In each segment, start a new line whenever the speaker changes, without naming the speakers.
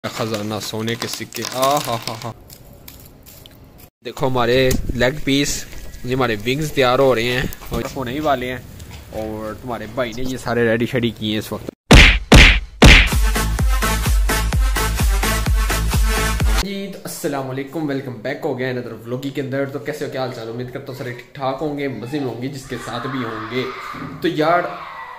खजाना सोने के सिक्के। हा। देखो हमारे लेग पीस, ये हमारे विंग्स तैयार हो रहे हैं और होने ही वाले हैं। और तुम्हारे भाई ने ये सारे रेडी शेडी किए हैं इस वक्त। जी तो अस्सलाम वालेकुम, वेलकम बैक हो गया अनदर व्लॉग के अंदर। तो कैसे हो, क्या हाल चाल? उम्मीद करता हूँ सारे ठीक ठाक होंगे, मजे में होंगे, जिसके साथ भी होंगे। तो यार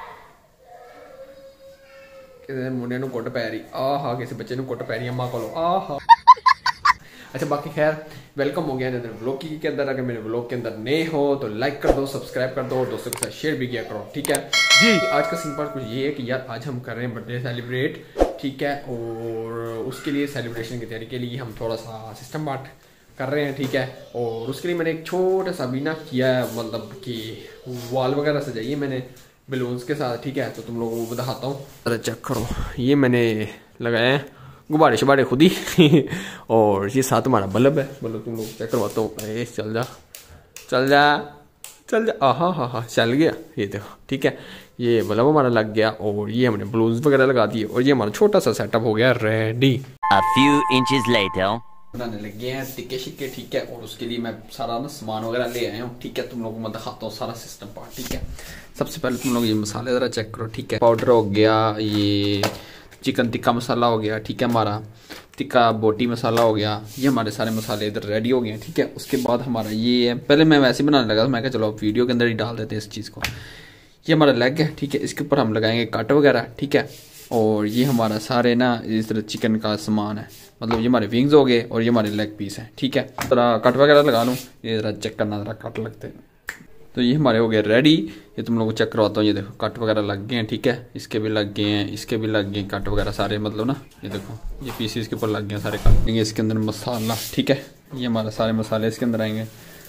मुंडे ਨੂੰ ਕੁੱਟ ਪੈ ਰਹੀ ਆਹਾ, ਕਿਸੇ ਬੱਚੇ ਨੂੰ ਕੁੱਟ ਪੈ ਰਹੀ अम्मा को आहा। अच्छा बाकी खैर वेलकम हो गया अनदर व्लॉग के अंदर। अगर मेरे व्लॉग के अंदर नए हो तो लाइक कर दो, सब्सक्राइब कर दो और दोस्तों के साथ शेयर भी किया करो, ठीक है जी। आज का सिंपल कुछ ये है कि यार आज हम कर रहे हैं बर्थडे सेलिब्रेट, ठीक है। और उसके लिए सेलिब्रेशन की तैयारी के लिए हम थोड़ा सा सिस्टम बांट कर रहे हैं, ठीक है। और उसके लिए मैंने एक छोटा सा भी ना किया है, मतलब कि वॉल वगैरह सजाई है मैंने बलून्स के साथ, ठीक है। तो तुम लोगों को दिखाता हूँ, अरे चेक करो, ये मैंने लगाए हैं गुब्बारे शुब्बारे खुद ही। और ये साथ हमारा बल्ब है, बल्ब तुम लोग चेक करवाता हूँ। अरे चल जा चल जा चल जा, हाँ चल गया, ये देखो, ठीक है। ये बल्ब हमारा लग गया और ये हमने बलून्स वगैरह लगा दिए और ये हमारा छोटा सा सेटअप हो गया ready.
A few inches later.
बनाने लगे हैं टिक्के शिक्के, ठीक है। और उसके लिए मैं सारा ना सामान वगैरह ले आया हूँ, ठीक है। तुम लोगों को मैं दिखाता हूँ सारा सिस्टम पार्ट, ठीक है। सबसे पहले तुम लोग ये मसाले ज़रा चेक करो, ठीक है। पाउडर हो गया, ये चिकन टिक्का मसाला हो गया, ठीक है। हमारा टिक्का बोटी मसाला हो गया, ये हमारे सारे मसाले इधर रेडी हो गए हैं, ठीक है। उसके बाद हमारा ये है, पहले मैं वैसे ही बनाने लगा था, मैं कहा चलो वीडियो के अंदर ही डाल देते हैं इस चीज़ को। ये हमारा लेग है, ठीक है। इसके ऊपर हम लगाएंगे कट वगैरह, ठीक है। और ये हमारा सारे ना इस तरह चिकन का सामान है, मतलब ये हमारे विंग्स हो गए और ये हमारे लेग पीस हैं, ठीक है। ज़रा कट वगैरह लगा लूँ, ये ज़रा चेक करना, ज़रा कट लगते हैं। तो ये हमारे हो गए रेडी, ये तुम लोगों को चेक करवाता हूँ। ये देखो कट वगैरह लग गए हैं, ठीक है। इसके भी लग गए हैं, इसके भी लग गए कट वगैरह सारे, मतलब ना ये देखो ये पीसेस के ऊपर लग गए हैं सारे कट। इसके अंदर मसाला, ठीक है। ये हमारा सारे मसाले इसके अंदर आएंगे,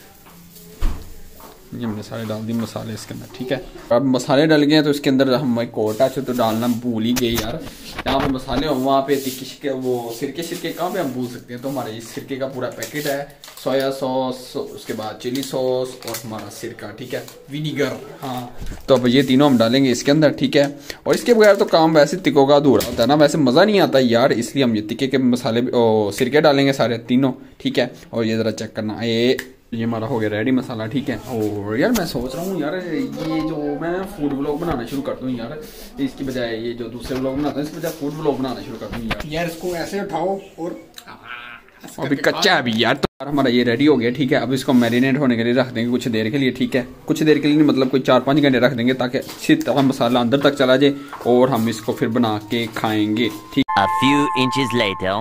ये हमने सारे डाल दिए मसाले इसके अंदर, ठीक है। अब मसाले डल गए हैं तो इसके अंदर हम एक और टच तो डालना भूल ही गए यार। यहाँ पे मसाले हो, वहाँ पे तिक्की शिक्के, वो सिरके शिरके कहाँ पे हम भूल सकते हैं। तो हमारे इस सिरके का पूरा पैकेट है, सोया सॉस, उसके बाद चिली सॉस और हमारा सिरका, ठीक है, विनीगर, हाँ। तो अब ये तीनों हम डालेंगे इसके अंदर, ठीक है। और इसके बगैर तो काम वैसे तिक्कों का अधूरा होता है ना, वैसे मज़ा नहीं आता यार, इसलिए हम ये तिक्के के मसाले सिरके डालेंगे सारे तीनों, ठीक है। और ये ज़रा चेक करना, ये हमारा हो गया रेडी मसाला, ठीक है। और यार मैं सोच रहा हूँ यार, ये जो मैं फूड व्लॉग बनाना शुरू कर दूँ यार, इसकी बजाय ये जो दूसरे व्लॉग बनाता हूँ इसकी बजाय फूड व्लॉग बनाना शुरू कर दूँ यार।
इसको ऐसे उठाओ और
अभी कच्चा है अभी यार। तो यार हमारा ये रेडी हो गया, ठीक है। अब इसको मैरिनेट होने के लिए रख देंगे कुछ देर के लिए, ठीक है। कुछ देर के लिए नहीं, मतलब कोई 4-5 घंटे रख देंगे ताकि अच्छी तरह मसाला अंदर तक चला जाए और हम इसको फिर बना के खाएंगे, ठीक।
A few inches later.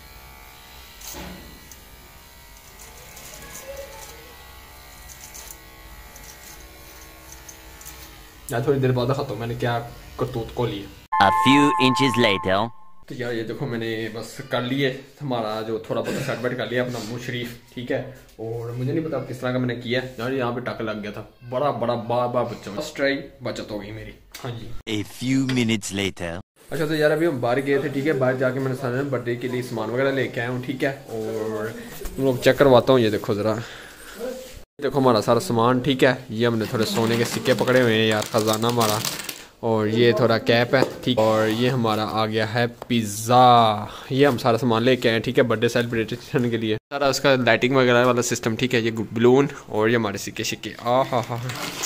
यार थोड़ी देर बाद खाता हूँ मैंने क्या करतूत को लिया।
A few inches later.
तो यार ये देखो मैंने बस कर लिए हमारा जो थोड़ा बहुत सेट बैठ कर लिया अपना मुँह शरीफ, ठीक है। और मुझे नहीं पता किस तरह का मैंने किया यार, यहाँ पे टक लग गया था बड़ा बार बच्चा, फर्स्ट ट्राई बचत हो गई मेरी, हाँ जी।
A few minutes later.
अच्छा तो यार अभी हम बाहर गए थे, ठीक है। बाहर जाके मैंने सारे बर्थडे के लिए सामान वगैरह लेके आया हूँ, ठीक है। और तुम लोग चेक करवाता हूँ, ये देखो ज़रा, देखो हमारा सारा सामान, ठीक है। ये हमने थोड़े सोने के सिक्के पकड़े हुए हैं यार, खजाना हमारा। और ये थोड़ा कैप है, ठीक। और ये हमारा आ गया है पिज़्ज़ा, ये हम सारा सामान लेके आए, ठीक है, बर्थडे सेलिब्रेशन के लिए। सारा उसका लाइटिंग वगैरह वाला सिस्टम, ठीक है। ये बलून और ये हमारे सिक्के शिक्के, हा।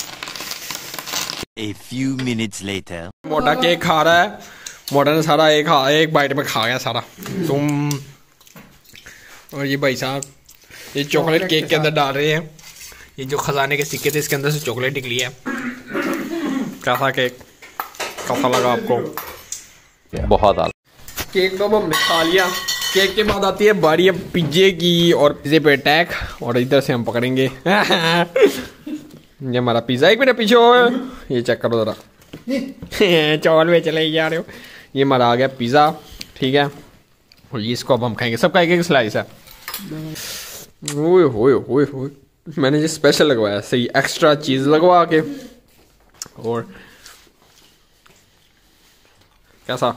A few minutes later.
मोटा केक खा रहा है, मोटा ने सारा एक बाइट में खा गया सारा तुम। और ये भाई साहब ये चॉकलेट केक के अंदर डाल रहे हैं, ये जो खजाने के सिक्के थे इसके अंदर से चॉकलेट निकली है। कैसा केक, कैसा लगा आपको?
बहुत आला।
केक तो अब हमने खा लिया, केक के बाद आती है बारी अब पिज्जे की, और पिज्जे पे अटैक, और इधर से हम पकड़ेंगे ये हमारा पिज्जा। एक मिनट पीछे हो, ये चेक करो जरा चावल में चले जा रहे हो। ये हमारा आ गया पिज़्ज़ा, ठीक है। और ये इसको अब हम खाएंगे, सबका एक स्लाइस है। ओए मैंने ये स्पेशल लगवाया, सही एक्स्ट्रा चीज़ लगवा के। और कैसा,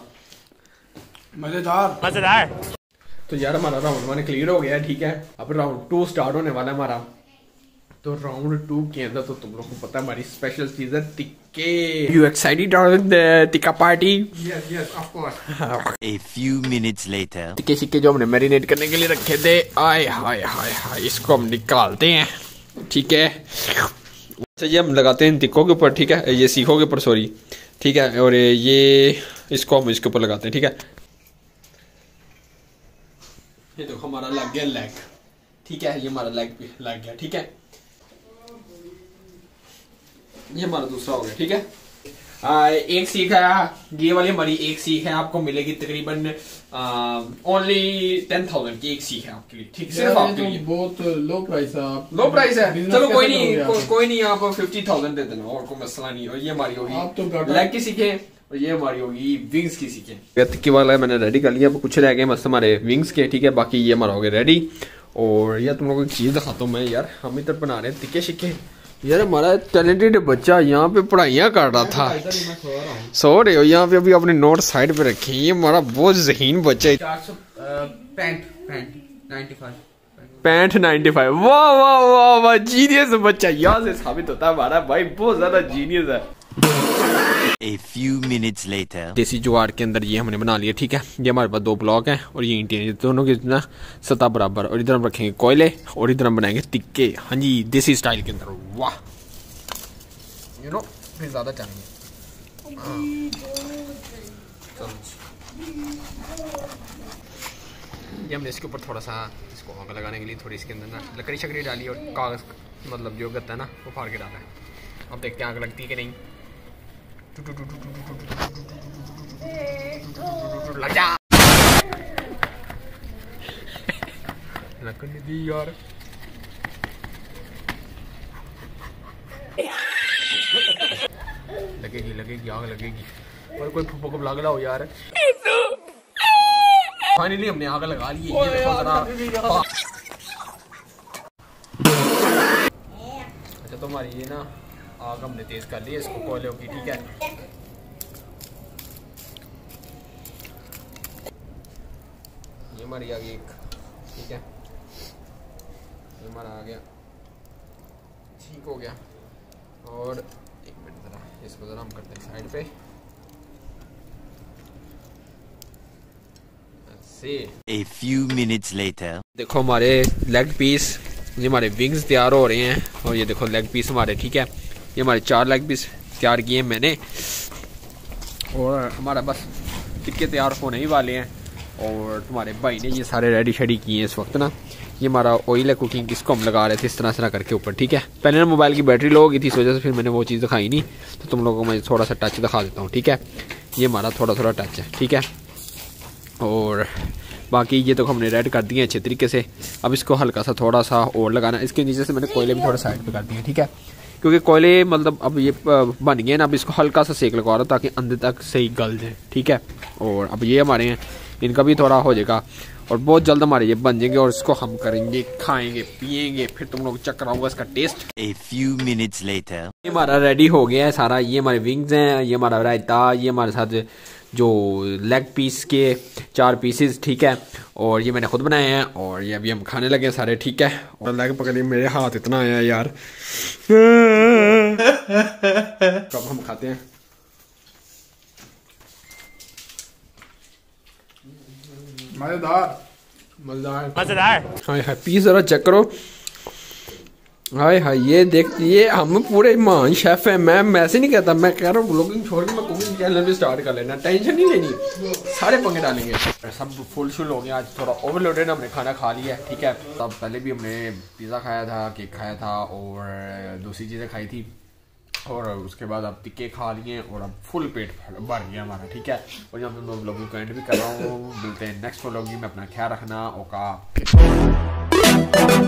मजेदार।
तो यार हमारा राउंड 1 क्लियर हो गया, ठीक है। अब राउंड 2 स्टार्ट होने वाला है हमारा। तो राउंड 2 के अंदर तो तुम लोगों को पता है हमारी स्पेशल चीज है टिक्के। You excited for the tikka party?
Yes, yes, of course.
A few minutes later.
टिक्के शिक्के जो हमने मैरिनेट करने के लिए रखे थे, आय हाय हाय हाय, इसको हम निकालते हैं। ठीक है, अच्छा ये हम लगाते हैं टिक्कों के ऊपर, ठीक है, ये सीखों के ऊपर, सॉरी, ठीक है, और ये इसको हम इसके ऊपर लगाते हैं। ठीक है, ये देखो हमारा लग गया लेग। ठीक है, ये हमारा लेग भी लग गया। ठीक है, ये हमारा दूसरा हो गया। ठीक है, एक सीख है, ये वाली हमारी एक सीख है, आपको मिलेगी तकरीबन ओनली 10,000 की एक सीख है आपके लिए। ठीक, सिर्फ आपके लिए।
बहुत लो प्राइस है।
लो प्राइस है, चलो कोई नहीं, कोई नहीं, आप 50,000 दे देना और कोई मसला नहीं। और ये हमारी होगी लेग की सीखें और ये हमारी होगी विंग्स की सीखें। टिक्की वाला मैंने रेडी कर लिया, कुछ रह गए बस हमारे विंग्स के। ठीक है, बाकी ये हमारा हो गया रेडी। और यार तुम लोगों को एक चीज दिखाता हूँ मैं, यार हम इधर बना रहे हैं टिक्के शिक्के। यार हमारा टैलेंटेड बच्चा यहाँ पे पढ़ाइयाँ कर रहा था, सो रहे हो यहाँ पे, अभी अपने नोट साइड पे रखे। ये हमारा बहुत ज़हीन बच्चा है। 65 95। वाह वाह वाह वाह, जीनियस बच्चा। यहाँ से साबित होता है हमारा भाई बहुत ज्यादा जीनियस है।
A few minutes later.
देसी जुगाड़ के अंदर ये हमने बना लिया। ठीक है, ये हमारे पास 2 ब्लॉक हैं और ये ईंटें, दोनों की ना सतह बराबर। और इधर हम रखेंगे कोयले और इधर हम बनाएंगे टिक्के। हाँ जी, देसी स्टाइल के अंदर। वाह, यू नो फिर ज्यादा चलेंगे। ये हमने इसके ऊपर थोड़ा सा इसको आग लगाने के लिए थोड़ी इसके अंदर ना लकड़ी शकड़ी डाली और कागज मतलब जो गत्ता है ना वो फाड़ के डाला है। अब देखते हैं आग लगती है कि नहीं। लग जा, लगने दी यार। लगेगी लगेगी आग लगेगी, और कोई फुप्पो को लग हो यार। फाइनली हमने आग लगा ली है। ये देखो जरा। अच्छा तो हमारी ये ना आग हमने तेज कर ली है इसको कोयले की। ठीक है, ये हमारी आ गई एक। ठीक है, ये हमारा आ गया, ठीक हो गया। और एक मिनट जरा इसको जरा हम करते हैं साइड पे से।
A few minutes later.
देखो हमारे लेग पीस, ये हमारे विंग्स तैयार हो रहे हैं। और ये देखो लेग पीस हमारे। ठीक है, ये हमारे 4 लेग पीस तैयार किए हैं मैंने। और हमारा बस टिक्के तैयार होने ही वाले हैं। और तुम्हारे भाई ने ये सारे रेडी शेडी किए हैं इस वक्त ना। ये हमारा ऑयल है कुकिंग, इसको हम लगा रहे थे इस तरह करके ऊपर। ठीक है, पहले ना मोबाइल की बैटरी लो हो गई थी, इस वजह से फिर मैंने वो चीज़ दिखाई नहीं। तो तुम लोगों को मैं थोड़ा सा टच दिखा देता हूँ। ठीक है, ये हमारा थोड़ा थोड़ा टच है। ठीक है, और बाकी ये तो हमने रेड कर दिए अच्छे तरीके से। अब इसको हल्का सा थोड़ा सा और लगाना। इसके नीचे से मैंने कोयले भी थोड़ा साइड पे कर दिए। ठीक है, क्योंकि कोयले मतलब अब ये बन गए ना, अब इसको हल्का सा सेक लगवा रहा हूँ ताकि अंदर तक सही गल जाए। ठीक है, और अब ये हमारे हैं, इनका भी थोड़ा हो जाएगा और बहुत जल्द हमारे ये बन जाएंगे। और इसको हम करेंगे, खाएंगे, पिएंगे, फिर तुम लोग चक्कर आऊंगा इसका taste.
A few minutes later.
ये हमारा रेडी हो गया है सारा। ये हमारे विंग्स हैं, ये हमारा रायता, ये हमारे साथ जो लेग पीस के 4 पीसेस। ठीक है, और ये मैंने खुद बनाए हैं और ये अभी हम खाने लगे सारे। ठीक है, और लेग पकड़िए, मेरे हाथ इतना आया यार। कब हम खाते हैं।
मजेदार
मजेदार। हाय हाय, पीस जरा चेक करो। हाय हाय, ये देख, ये हम पूरे महान शेफ है। मैं ऐसे नहीं कहता, मैं कह रहा हूँ ब्लॉगिंग छोड़ के मैं कुकिंग चैनल भी स्टार्ट कर लेना। टेंशन नहीं लेनी, सारे पंगे डालेंगे। सब फुल शुल हो गया, आज थोड़ा ओवरलोडेड हमने खाना खा लिया है। ठीक है, तब पहले भी हमने पिज़्ज़ा खाया था, केक खाया था और दूसरी चीज़ें खाई थी। और उसके बाद अब टिक्के खा लिए और अब फुल पेट भर गया हमारा। ठीक है, और यहाँ पे मैं व्लॉगिंग को एंड भी कर रहा हूँ। मिलते हैं नेक्स्ट व्लॉगिंग में, अपना ख्याल रखना। ओका।